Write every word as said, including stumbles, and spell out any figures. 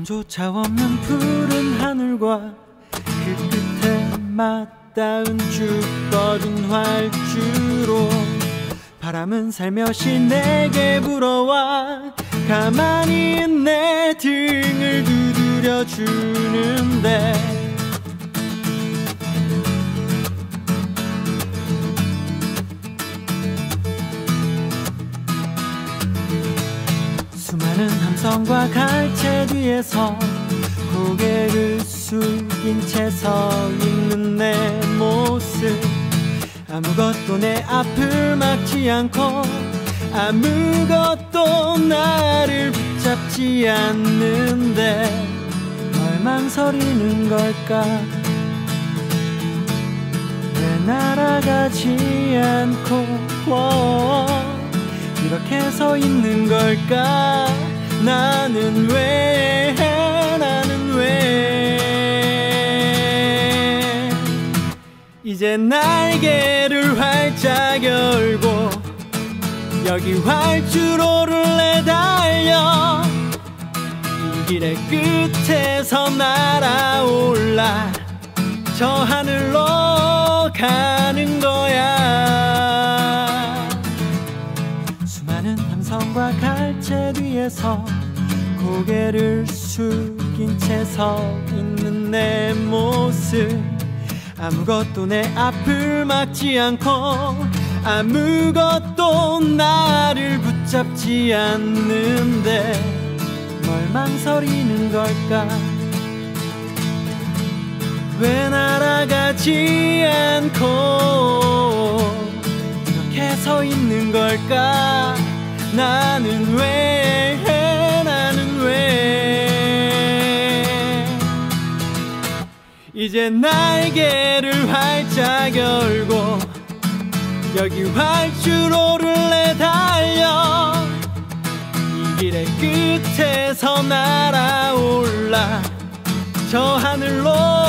구름조차 없는 푸른 하늘과 그 끝에 맞닿은 쭉 뻗은 활주로 바람은 살며시 내게 불어와 가만히 내 등을 두드려 주는데 수많은 함성과 갈채 뒤에서 고개를 숙인 채 서 있는 내 모습 아무것도 내 앞을 막지 않고 아무것도 나를 붙잡지 않는데 널 망설이는 걸까 왜 날아가지 않고 이렇게 서 있는 걸까 나는 왜 나는 왜 이제 날개를 활짝 열고 여기 활주로를 내달려 이 길의 끝에서 날아올라 저 하늘로 가는 거야 수많은 함성과 갈채 뒤에서 고개를 숙인 채 서 있는 내 모습 아무것도 내 앞을 막지 않고 아무것도 나를 붙잡지 않는데 뭘 망설이는 걸까 왜 날아가지 않고 이렇게 서 있는 걸까 나는 왜 나는 왜 이제 날개를 활짝 열고 여기 활주로를 내달려 이 길의 끝에서 날아올라 저 하늘로